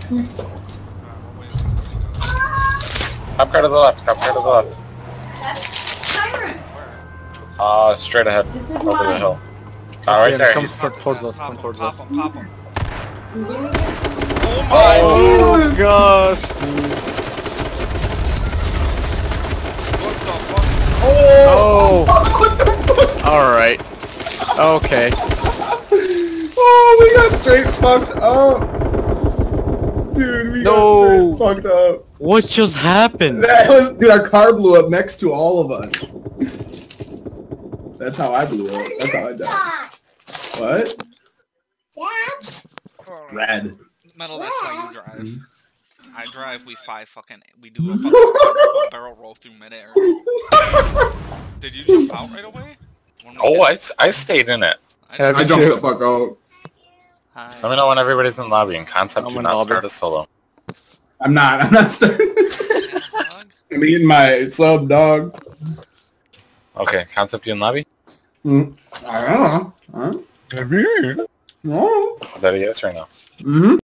wait until he goes. Cop car to the left, cop car to the left. Where? Straight ahead, This is over the mine. hill. Right there. Come He's... towards us, come towards us. Pop him. Oh gosh! What the fuck? Oh! Alright. Okay. Oh, we got straight fucked up. Dude, we got straight fucked up. What just happened? That was, dude, our car blew up next to all of us. That's how I blew up. That's how I died. What? Oh, Rad. Metal, that's how you drive. I drive, we do a barrel roll through midair. Did you jump out right away? Oh, I stayed in it. I jumped the fuck out. Hi. Let me know when everybody's in the lobby. In concept, I'm do in not lobby. start a solo. I'm not starting this. Dog? I'm eating my sub, dog. Okay, concept, you in lobby? I don't know. Is that a yes or no? Mm-hmm.